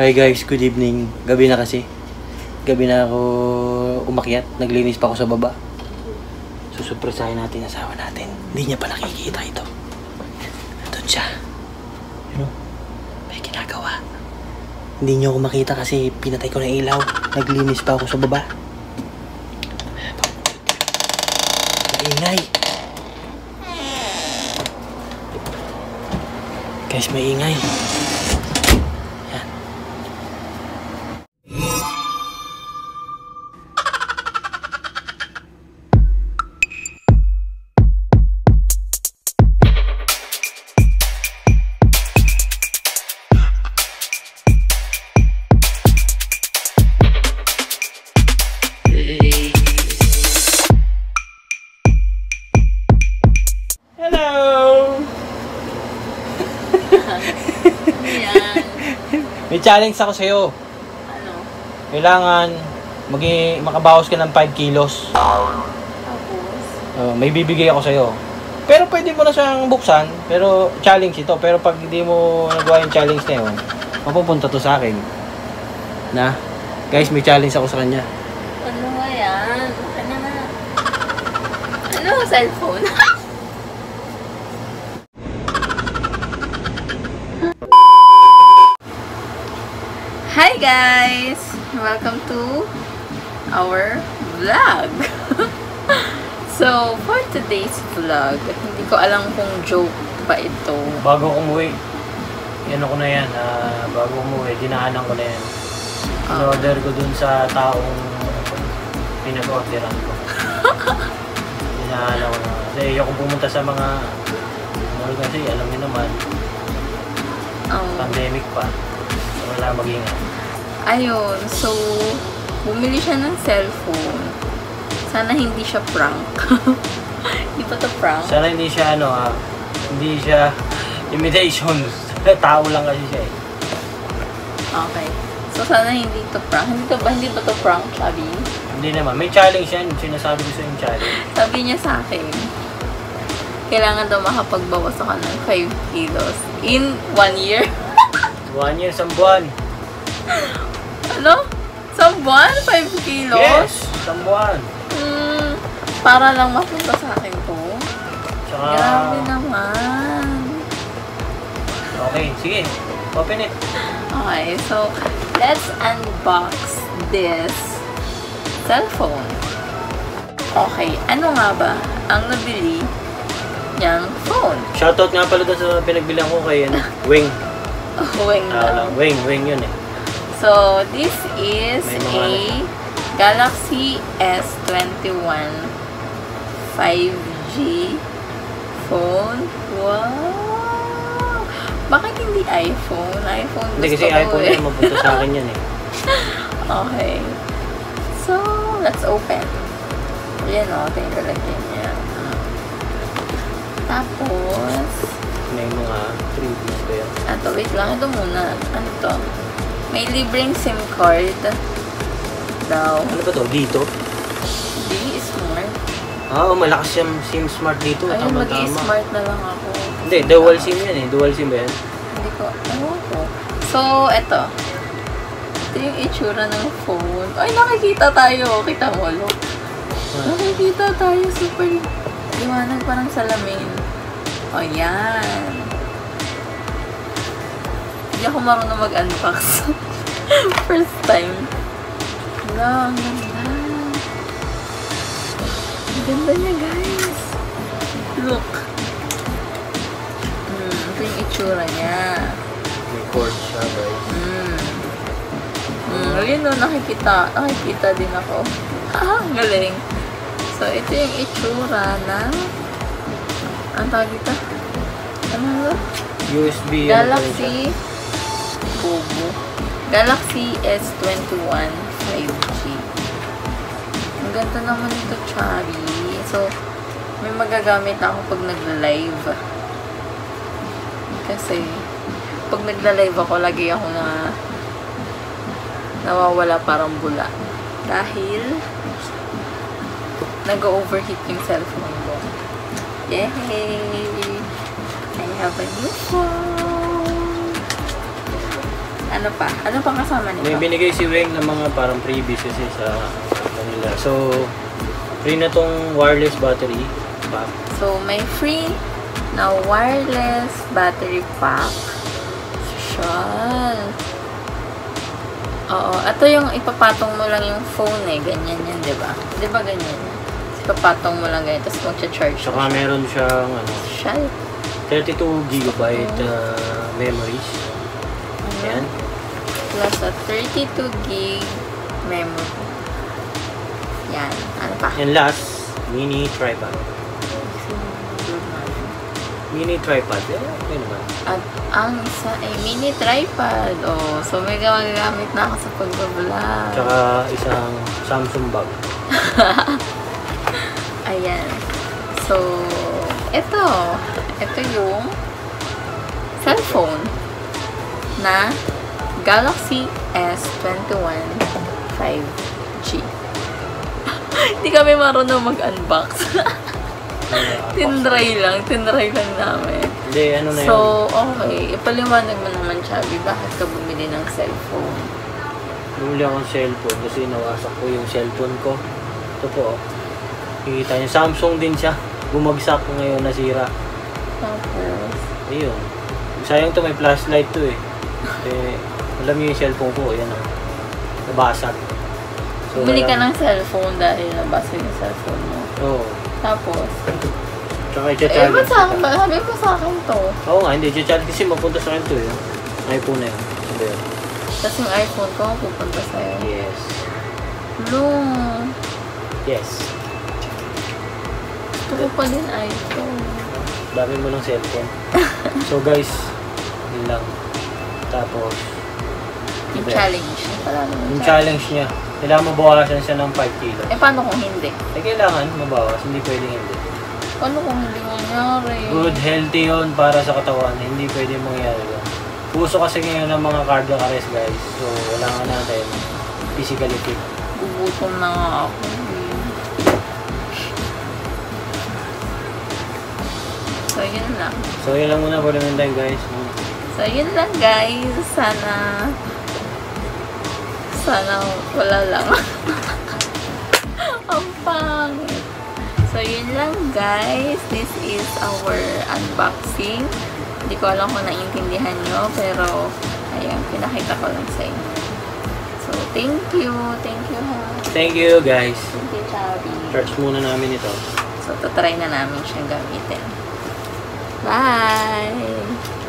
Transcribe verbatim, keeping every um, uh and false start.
Hi guys, good evening. Gabi na kasi. Gabi na ako umakyat. Naglinis pa ako sa baba. Susurpresahin natin ang asawa natin. Hindi niya pa nakikita ito. Doon siya. Ano? May ginagawa. Hindi niyo ako makita kasi pinatay ko ng ilaw. Naglinis pa ako sa baba. Maingay. Guys, maingay. May challenge ako sa'yo. Ano? Kailangan magi makabawas ka ng five kilos. Tapos? Uh, may bibigay ako sa'yo. Pero pwede mo na siyang buksan. Pero challenge ito. Pero pag hindi mo nagawa yung challenge na yun, mapupunta to sa akin. Na? Guys, may challenge ako sa kanya. Ano ba yan? Ano na? Ano? Cellphone? Hi guys! Welcome to our vlog! So, for today's vlog, hindi ko alam kung joke ba ito. Bago ko umuwi, ano ko na yan, uh, bago ko umuwi, dinaanan ko na yan. In-order ko dun sa taong pinag-orderan ko. Dinaanan ko na. Kasi ayoko pumunta sa mga, ano kasi, alam niyo naman, um, pandemic pa. Wala mag-ingat. Ayun, so bumili siya ng cellphone. Sana hindi siya prank. Hindi pa to prank? Sana hindi siya ano ah, hindi siya imitation. Tao lang kasi siya eh. Okay. So sana hindi to prank. Hindi to ba hindi pa to prank, sabi? Hindi naman. May challenge yan. Sinasabi ko sa yung challenge. Sabi niya sa akin, kailangan daw makapagbawas ako ng five kilos in one year. One year, isang buwan. Ano? Isang buwan? five kilos? Yes! Isang buwan. Hmm, para lang mapunta sa akin to. Tsaka... Grabe naman. Okay, sige. Open it. Okay, so let's unbox this cellphone. Okay, ano nga ba ang nabili niyang phone? Shoutout nga pala doon sa pinagbilang ko kay ano, Wing. Wing Uh, wing, wing yun eh. So, this is a Galaxy S twenty-one five G phone. Wow! Bakit hindi iPhone? iPhone gusto Hindi kasi ko iPhone eh. yan, mapunta sa akin yan eh. Okay. So, let's open. Yan o, ito yung lalagyan niya. Tapos, May mga freebies ko yan. Ato, wait lang. Ito muna. Ano to? May libreng SIM card daw. Ano ba to? Dito? Di, smart. Ah, oh, malakas yung SIM Smart dito. Ayun, Tama-tama. mag-i-smart na lang ako. Hindi, dual SIM yan eh. Dual SIM ba yan? Hindi ko, ano ko. So, eto. Ito yung itsura ng phone. Ay, nakikita tayo. Kita mo, look. Nakikita tayo. Super liwanag, parang salamin. O, yan. Hindi ako marunong mag-unbox. First time. Wala, ang ganda. Ang ganda niya, guys. Look. Hmm, ito yung itsura niya. May cord siya, guys. Hmm. Hmm, ayun o, nakikita. Nakikita din ako. Ah, ang galing. So, ito yung itsura ng ang tawag ito? Ano ba? U S B. Galaxy Bobo. Galaxy S twenty-one five G. Ang ganda naman ito, Chari. So, may magagamit ako pag nagla-live. Kasi, pag nagla-live ako, lagi ako na nawawala parang bula. Dahil, nag-overheat yung cellphone ko. Yay! I have a new phone! Ano pa? Ano pang kasama nito? May binigay si Weng ng mga parang freebies kasi sa kanila. So, free na tong wireless battery pack. So, may free na wireless battery pack. Social. Oo. Ito yung ipapatong mo lang yung phone eh. Ganyan yan, di ba? Di ba ganyan yan? Ipapatong mo lang ganyan. Tapos mag-charge. Saka meron siyang ano, Social. thirty-two gigabyte uh, memories. Ayan. Plus a thirty-two gig memory. Yan. Ano pa? And last, mini tripod. Mini tripod. Eh, okay naman. At ang isa ay mini tripod. Oh, so may magagamit na ako sa pagbablog. Tsaka isang Samsung bag. Ayan. So, ito. Ito yung cellphone na Galaxy S twenty-one five G. Hindi kami marunong mag-unbox. tinry lang. Tinry lang namin. Hindi, ano na So, yun? okay. Ipaliwanag mo naman, Chubby, bakit ka bumili ng cellphone? Bumili akong cellphone kasi nawasak ko yung cellphone ko. Ito po, oh. Kikita niyo, Samsung din siya. Bumagsak ko ngayon, nasira. Tapos, Ayun. Sayang to, may flashlight to eh. Eh, alam niyo yung cellphone ko, yan oh. Nabasag. So, bumili ka alam- ng cellphone dahil nabasa yung cellphone mo. Oo. Tapos, Tsaka eh, i-charge. ba't sa akin ba? Sabi ko sa akin to. Oo nga, hindi. I-charge kasi mapunta sa akin to eh. iPhone na yun. Sabi yun. Tapos yung iPhone ko, pupunta sa'yo. Yes. No. Yes. Gusto ko pa din iPhone. Dami mo ng cellphone. So guys, yun lang. Tapos, Yung Yes. challenge. Wala naman yung challenge niya, kailangan mabawasan siya ng five kilos. Eh, paano kung hindi? Eh, kailangan mabawas, hindi pwedeng hindi. Paano kung hindi mangyari? Good, healthy yun para sa katawan, hindi pwedeng mangyari yun. Puso kasi ngayon ng mga cardiac arrest guys, so wala nga natin physically fit. Gugutom na nga ako. So, yun lang. So yun lang muna for the meantime guys. So, yun lang guys. Sana sana wala lang. Ang pangit. So, yun lang guys. This is our unboxing. Hindi ko alam kung naiintindihan nyo, pero ayun, pinakita ko lang sa inyo. So, thank you. Thank you ha. Thank you guys. Thank you, Chubby. Charge muna namin ito. So, tatry na namin siyang gamitin. Bye!